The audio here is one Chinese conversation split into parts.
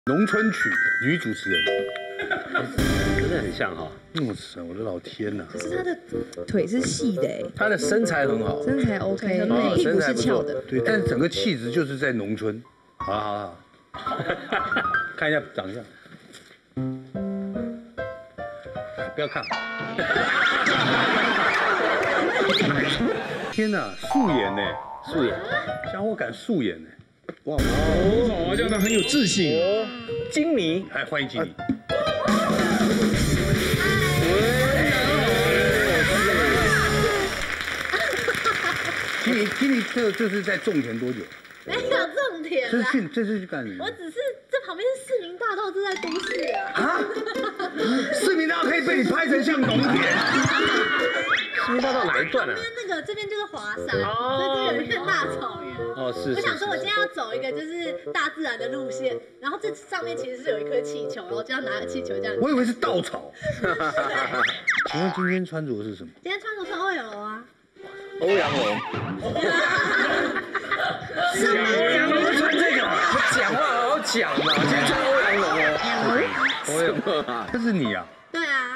农村曲女主持人， 真的很像哈。 我的老天呐！ 可是他的腿是细的哎， 他的身材很好， 身材 OK， 屁股是翘的。 对，但是整个气质就是在农村。好了，看一下长相。不要看。天哪，素颜呢？ 素颜， 像我敢素颜呢？哇！ 哦，这样他很有自信。 金妮， 来欢迎经理。经理，这是在种田多久？ 没有重点啦。 这是去干什么？ 我只是这旁边是市民大道，这在都市啊。 啊？市民大道可以被你拍成像农田？ 市民大道哪一段啊？ 这边就是华山，所以这有一片大草原。 哦，是。 我想说，我今天要走一个就是大自然的路线，然后这上面其实是有一颗气球，然后就要拿着气球这样。 我以为是稻草。请问今天穿着是什么？ 今天穿着是欧阳龙啊。 欧阳龙。 什么？ 穿这个？讲话好好讲嘛！今天穿欧阳龙哦。欧阳龙啊？ 这是你啊？ 对啊。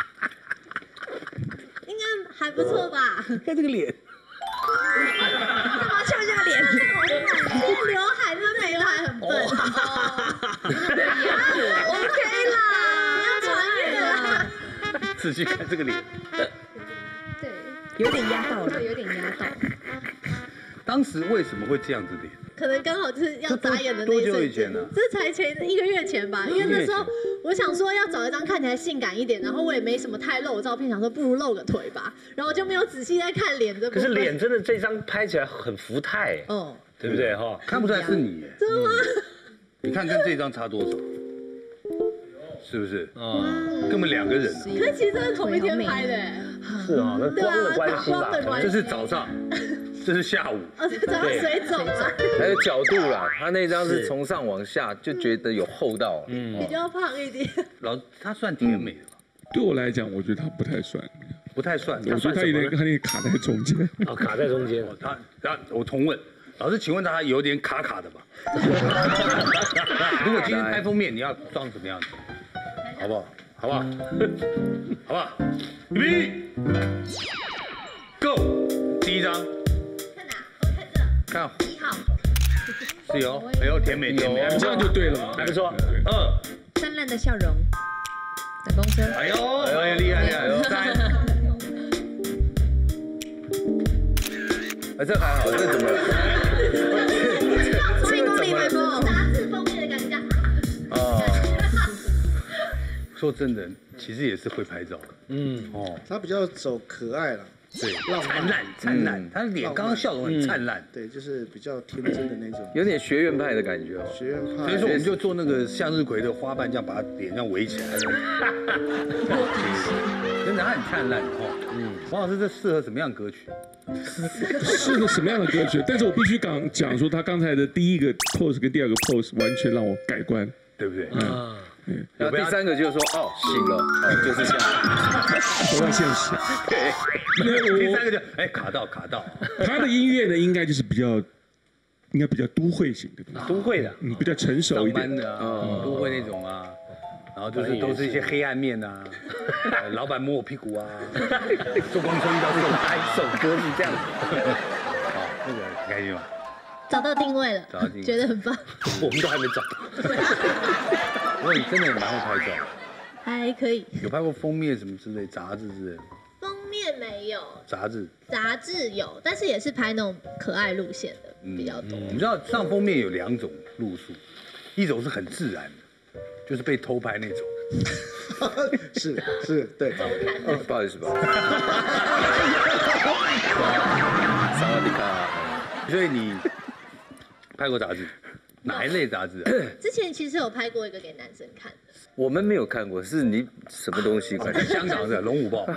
应该还不错吧？ 看这个脸。 干嘛翘一下脸？这刘海，这刘海很笨。OK 啦，要穿越啦。 仔细看这个脸。 对， 有点压到了， 有点压到。 当时为什么会这样子脸？ 可能刚好就是要眨眼的那一多久瞬以前呢？ 这才前1个月前吧，因为那时候我想说要找一张看起来性感一点，然后我也没什么太露的照片，想说不如露个腿吧，然后就没有仔细在看脸这部分。 可是脸真的这张拍起来很福态，对不对哈？ 看不出来是你， 真的吗？ 你看跟这张差多少？是不是？根本2个人。 可是其实这是同一天拍的。 是啊，那光的关系吧。 这是早上，这是下午。 早上水肿啊。 还有角度啦，他那张是从上往下，就觉得有厚道。 比较胖一点。 他算甜美的吧？ 对我来讲，我觉得他不太算。 不太算。 我觉得他有点卡在中间。 哦，卡在中间。 我重问，老师，请问他有点卡的吧？如果今天拍封面，你要装什么样子？好不好？好不好？好不好？预备 ，Go！ 第一张。 看哪？我看这。 看。 1号。 是有，哎呦，甜美甜美， 这样就对了， 还不错。 灿烂的笑容。等公车。 哎呦，厉害厉害！3。 这还好，这怎么了？ 1公里回风，杂志封面的感觉。 说真的，其实也是会拍照。 他比较走可爱了。 对，灿烂，他脸刚刚笑容很灿烂。 对，就是比较天真的那种。 有点学院派的感觉哦。 学院派。 所以说我们就做那个向日葵的花瓣，这样把他脸这样围起来。真的，他很灿烂哦。王老师，这适合什么样的歌曲？ 适合什么样的歌曲？但是我必须讲说，他刚才的第一个 pose 跟第2个 pose 完全让我改观， 对不对？ 然后第3个就是说，醒了，就是这样， 回到现实。 对，第3个就卡到。 他的音乐呢，应该就是比较都会型的， 都会的， 比较成熟一点的都会那种啊。然后就是都是一些黑暗面啊，老板摸我屁股啊，坐公车遇到这种首歌是这样子。 好，那个很开心吗？ 找到定位了，觉得很棒。 我们都还没找到。 不过你真的也蛮会拍照， 还可以。 有拍过封面什么之类，杂志之类的？ 封面没有。杂志有，但是也是拍那种可爱路线的比较多。 你知道上封面有2种路数，一种是很自然的，就是被偷拍那种。 是，对。 不好意思吧。萨瓦迪卡。 所以你拍过杂志，哪一类杂志啊？ 之前其实有拍过一个给男生看的。 我们没有看过，是你什么东西？ 香港的《龙虎豹》。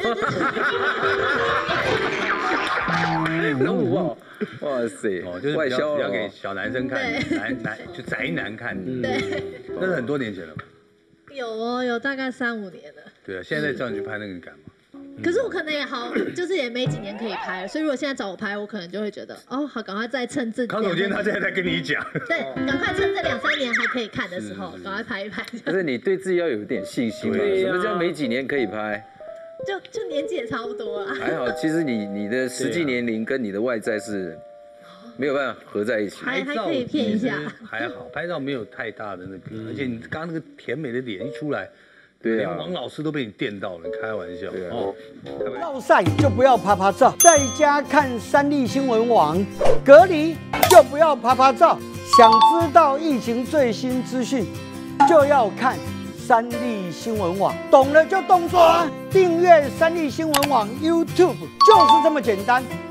龙虎豹，哇塞！ 就是比较给小男生看，就宅男看的。 对。 那是很多年前了吧？ 有大概3、5年了。 对啊，现在叫你去拍那个，你敢吗？ 可是我可能也好，就是也没几年可以拍了，所以如果现在找我拍，我可能就会觉得，哦，好，赶快再趁这康总监他现在在跟你讲， 对，赶快趁这2、3年还可以看的时候，赶快拍一拍。 可是你对自己要有一点信心嘛？什么叫没几年可以拍？ 就年纪也差不多了。 还好，其实你的实际年龄跟你的外在是没有办法合在一起。 还可以骗一下， 还好，拍照没有太大的那个，而且你刚刚那个甜美的脸一出来。 对啊， 连王老师都被你电到了，开玩笑哦。 落晒就不要拍拍照，在家看三立新闻网；隔离就不要拍拍照。想知道疫情最新资讯，就要看三立新闻网。懂了就动作啊！订阅三立新闻网 YouTube 就是这么简单。